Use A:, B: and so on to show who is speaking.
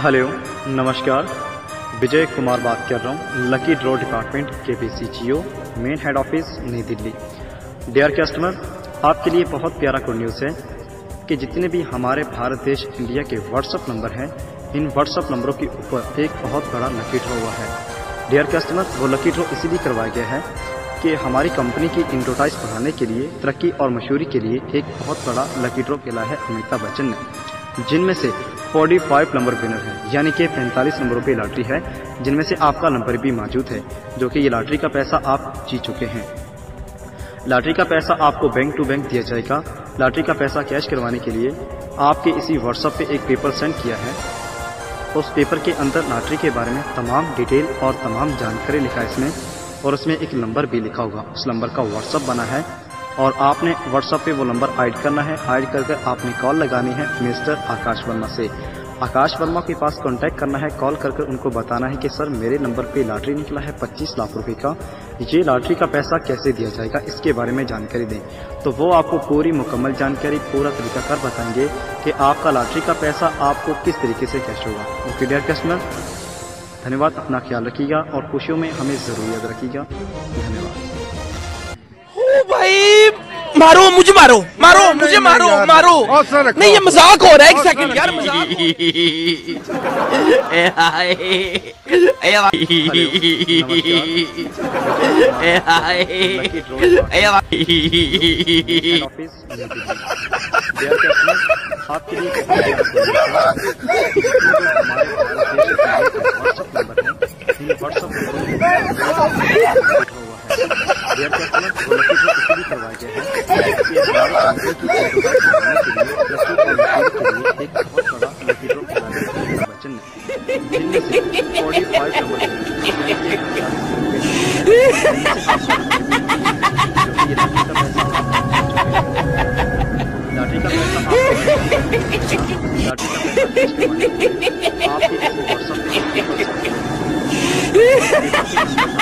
A: Hello, नमस्कार। विजय कुमार बात कर रहा हूँ, lucky draw department KPCGO main head office Nai Delhi. Dear customer, आपके लिए बहुत प्यारा गुड न्यूज़ है कि जितने भी हमारे भारत देश इंडिया के व्हाट्सएप नंबर हैं, इन व्हाट्सएप नंबरों के ऊपर एक बहुत बड़ा लकी ड्रॉ हुआ है। डियर कस्टमर, वो लकी ड्रॉ इसीलिए करवाया गया है कि हमारी कंपनी की एडवर्टाइज बढ़ाने के लिए, तरक्की और मशहूरी के लिए एक बहुत बड़ा लकी ड्रॉ खेला है अमिताभ बच्चन ने, जिनमें से 45 नंबर विनर है, यानी कि 45 नंबरों की लॉटरी है, जिनमें से आपका नंबर भी मौजूद है, जो कि ये लॉटरी का पैसा आप जीत चुके हैं। लॉटरी का पैसा आपको बैंक टू बैंक दिया जाएगा। लॉटरी का पैसा कैश करवाने के लिए आपके इसी व्हाट्सएप पे एक पेपर सेंड किया है। उस पेपर के अंदर लॉटरी के बारे में तमाम डिटेल और तमाम जानकारी लिखा है इसमें, और उसमें एक नंबर भी लिखा होगा। उस नंबर का व्हाट्सएप बना है और आपने व्हाट्सएप पे वो नंबर ऐड करना है। ऐड करके आपने कॉल लगानी है मिस्टर आकाश वर्मा से। आकाश वर्मा के पास कांटेक्ट करना है, कॉल करके उनको बताना है कि सर मेरे नंबर पे लॉटरी निकला है 25 लाख रुपए का, ये लॉटरी का पैसा कैसे दिया जाएगा, इसके बारे में जानकारी दें। तो वो आपको पूरी मुकम्मल जानकारी, पूरा तरीका कर बताएंगे कि आपका लॉटरी का पैसा आपको किस तरीके से कैश होगा। ओके डियर कस्टमर, धन्यवाद। अपना ख्याल रखिएगा और खुशियों में हमें जरूर याद रखिएगा। धन्यवाद।
B: ओ भाई, मारो मुझे, मारो मारो मुझे, मारो मारो। नहीं, ये मजाक हो रहा है। एक सेकंड यार, मजाक
A: आपके लिए आपके